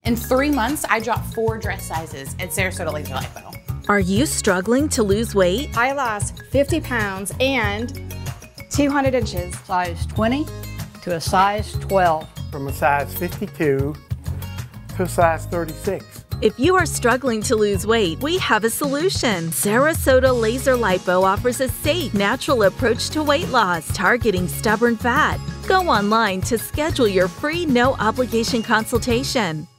In 3 months, I dropped 4 dress sizes at Sarasota Laser Lipo. Are you struggling to lose weight? I lost 50 pounds and 200 inches. Size 20 to a size 12. From a size 52 to a size 36. If you are struggling to lose weight, we have a solution. Sarasota Laser Lipo offers a safe, natural approach to weight loss, targeting stubborn fat. Go online to schedule your free, no-obligation consultation.